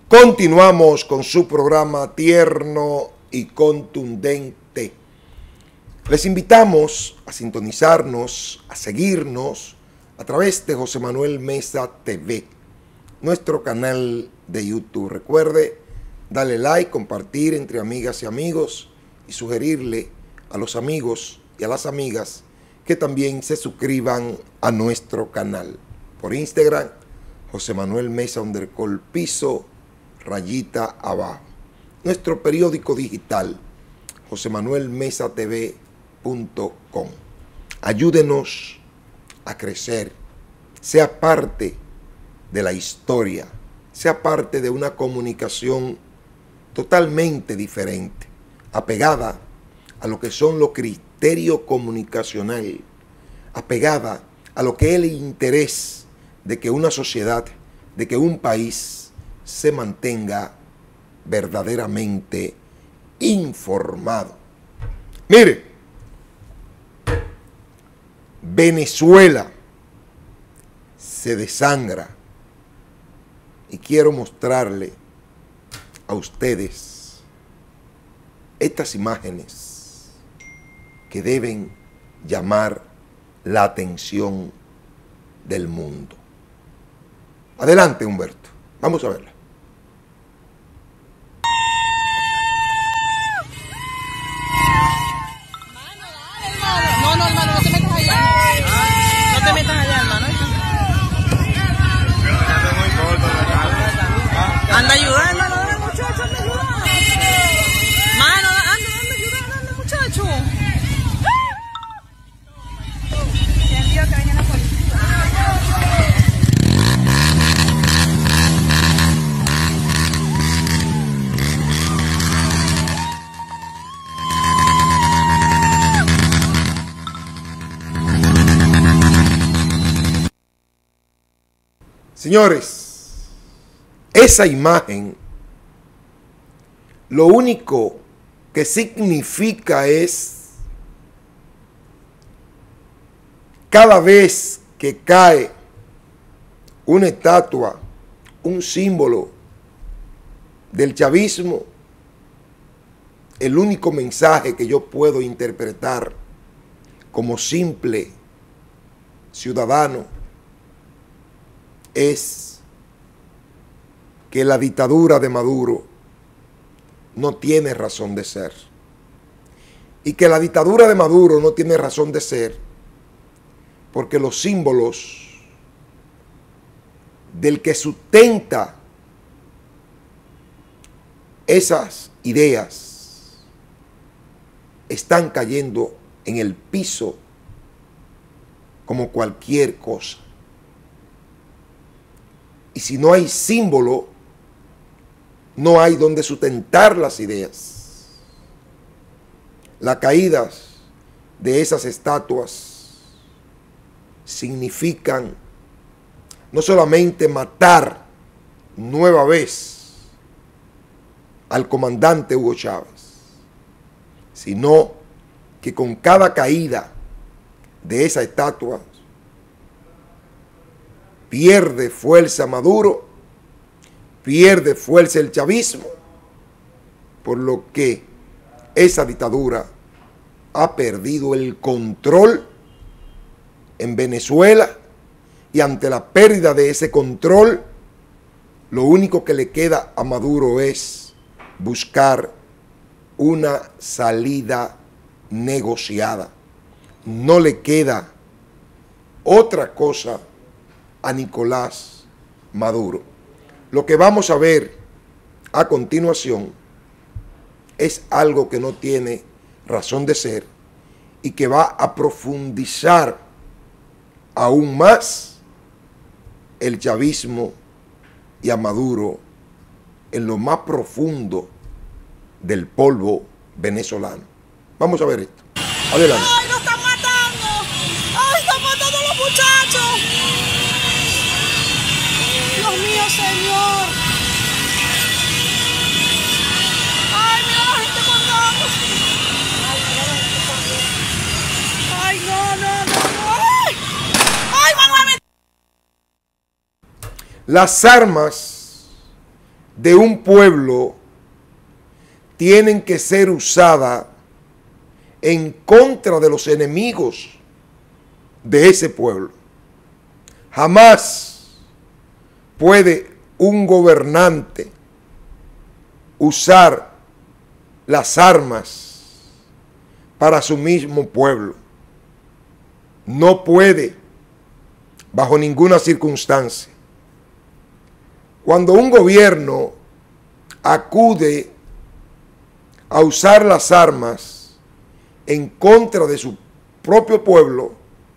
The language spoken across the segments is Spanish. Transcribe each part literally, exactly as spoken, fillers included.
Continuamos con su programa tierno y contundente. Les invitamos a sintonizarnos, a seguirnos a través de José Manuel Meza T V, nuestro canal de YouTube. Recuerde darle like, compartir entre amigas y amigos y sugerirle a los amigos y a las amigas que también se suscriban a nuestro canal. Por Instagram, José Manuel Meza underscore piso, rayita abajo. Nuestro periódico digital, josé manuel meza t v punto com. Ayúdenos a crecer, sea parte de la historia, sea parte de una comunicación totalmente diferente, apegada a lo que son los criterios comunicacionales, apegada a lo que es el interés de que una sociedad, de que un país se mantenga verdaderamente informado. Mire, Venezuela se desangra y quiero mostrarle a ustedes estas imágenes que deben llamar la atención del mundo. Adelante, Humberto, vamos a verla. Anda ayudando, anda muchacho, anda ayudando. Mano, anda, anda ayudando, anda muchacho. Se envió que venga la policía. Señores, esa imagen lo único que significa es cada vez que cae una estatua, un símbolo del chavismo, el único mensaje que yo puedo interpretar como simple ciudadano es que la dictadura de Maduro no tiene razón de ser. Y que la dictadura de Maduro no tiene razón de ser porque los símbolos del que sustenta esas ideas están cayendo en el piso como cualquier cosa. Y si no hay símbolo, no hay donde sustentar las ideas. Las caídas de esas estatuas significan no solamente matar nueva vez al comandante Hugo Chávez, sino que con cada caída de esa estatua pierde fuerza Maduro, pierde fuerza el chavismo, por lo que esa dictadura ha perdido el control en Venezuela y ante la pérdida de ese control, lo único que le queda a Maduro es buscar una salida negociada. No le queda otra cosa a Nicolás Maduro. Lo que vamos a ver a continuación es algo que no tiene razón de ser y que va a profundizar aún más el chavismo y a Maduro en lo más profundo del polvo venezolano. Vamos a ver esto. Adelante. ¡Ay, nos están matando! ¡Ay, están matando a los muchachos! ¡Dios mío, Señor! ¡Ay, mira la gente corriendo! ¡Ay, no, no, no, no! ¡Ay! ¡Ay, van a meter! Las armas de un pueblo tienen que ser usadas en contra de los enemigos de ese pueblo. Jamás puede un gobernante usar las armas para su mismo pueblo. No puede, bajo ninguna circunstancia. Cuando un gobierno acude a usar las armas en contra de su propio pueblo,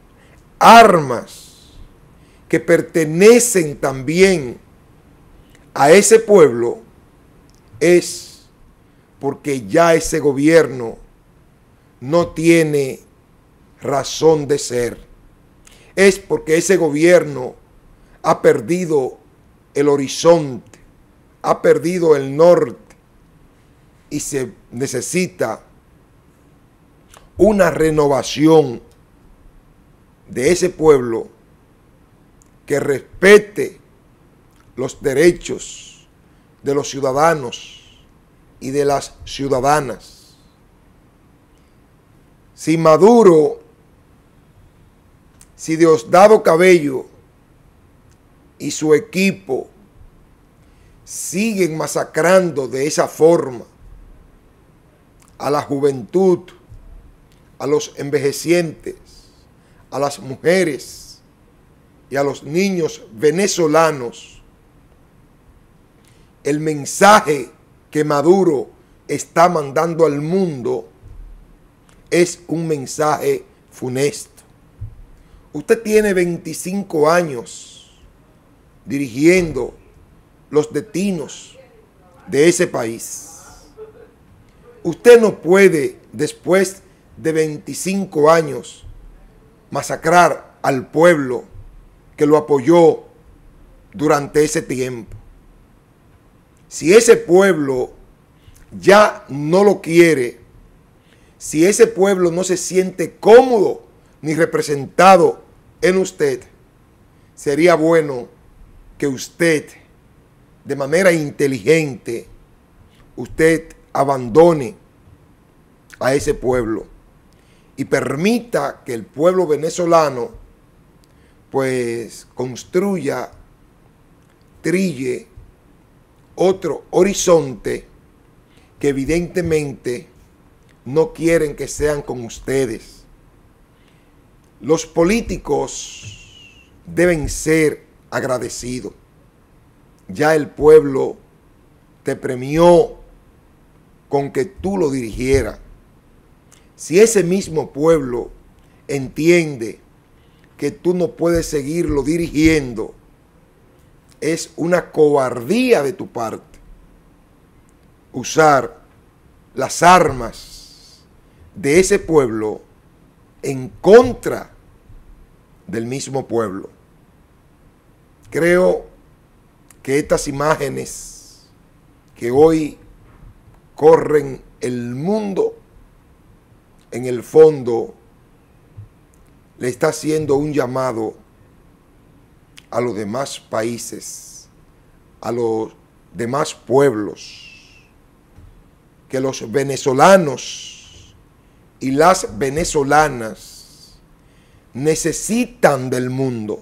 armas que pertenecen también a ese pueblo, es porque ya ese gobierno no tiene razón de ser. Es porque ese gobierno ha perdido el horizonte, ha perdido el norte y se necesita una renovación de ese pueblo que respete los derechos de los ciudadanos y de las ciudadanas. Si Maduro, si Diosdado Cabello y su equipo siguen masacrando de esa forma a la juventud, a los envejecientes, a las mujeres y a los niños venezolanos, el mensaje que Maduro está mandando al mundo es un mensaje funesto. Usted tiene veinticinco años dirigiendo los destinos de ese país. Usted no puede, después de veinticinco años, masacrar al pueblo que lo apoyó durante ese tiempo. Si ese pueblo ya no lo quiere, si ese pueblo no se siente cómodo ni representado en usted, sería bueno que usted, de manera inteligente, usted abandone a ese pueblo y permita que el pueblo venezolano pues construya, trille otro horizonte que evidentemente no quieren que sean con ustedes. Los políticos deben ser agradecidos. Ya el pueblo te premió con que tú lo dirigieras. Si ese mismo pueblo entiende que tú no puedes seguirlo dirigiendo, es una cobardía de tu parte usar las armas de ese pueblo en contra del mismo pueblo. Creo que estas imágenes que hoy corren el mundo, en el fondo, le está haciendo un llamado a los demás países, a los demás pueblos, que los venezolanos y las venezolanas necesitan del mundo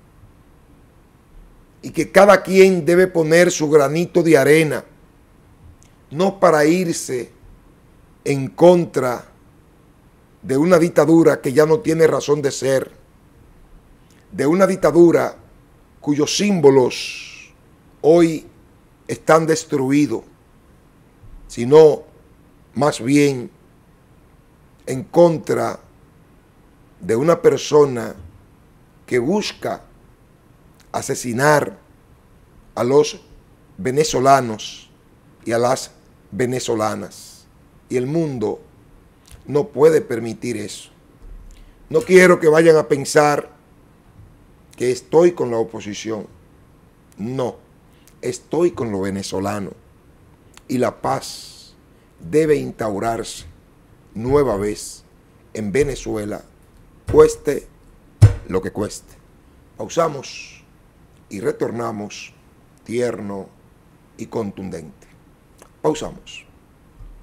y que cada quien debe poner su granito de arena, no para irse en contra de una dictadura que ya no tiene razón de ser, de una dictadura cuyos símbolos hoy están destruidos, sino más bien en contra de una persona que busca asesinar a los venezolanos y a las venezolanas. Y el mundo no puede permitir eso. No quiero que vayan a pensar que estoy con la oposición. No, estoy con los venezolanos. Y la paz debe instaurarse nueva vez en Venezuela, cueste lo que cueste. Pausamos y retornamos tierno y contundente. Pausamos.